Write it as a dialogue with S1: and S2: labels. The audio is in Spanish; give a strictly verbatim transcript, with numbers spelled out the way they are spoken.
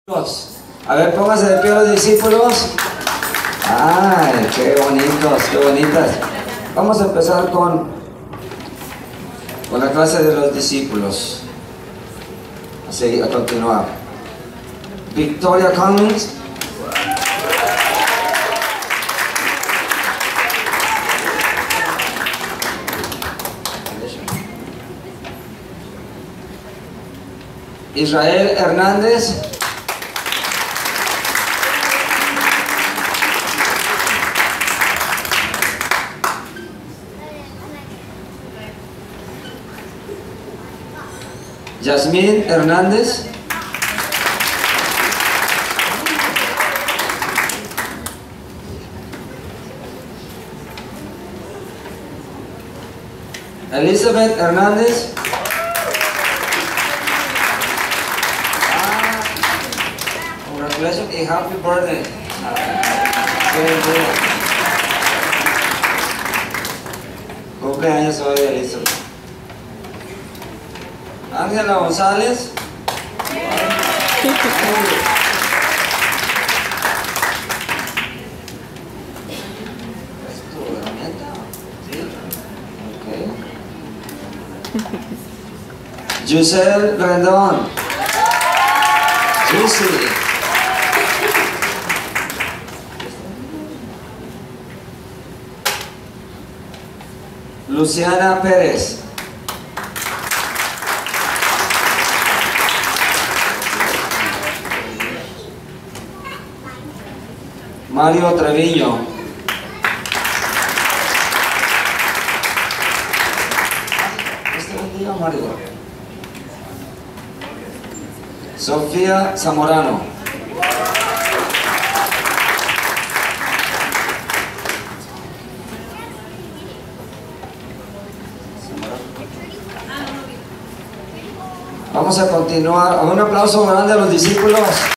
S1: A ver, pónganse de pie los discípulos. Ay, qué bonitos, qué bonitas. Vamos a empezar con, con la clase de los discípulos. Así, a continuar. Victoria Cummings. Israel Hernández. Yasmín Hernández. Elizabeth Hernández. Ah, congratulations y happy birthday. Very good. Cumpleaños hoy, Elizabeth. Ángela González. ¿Es tu herramienta? Sí. Ok. Giselle Rendón. Juicy. Luciana Pérez. Mario Treviño. Este bendiga, Mario. Sofía Zamorano. Vamos a continuar. Un aplauso grande a los discípulos.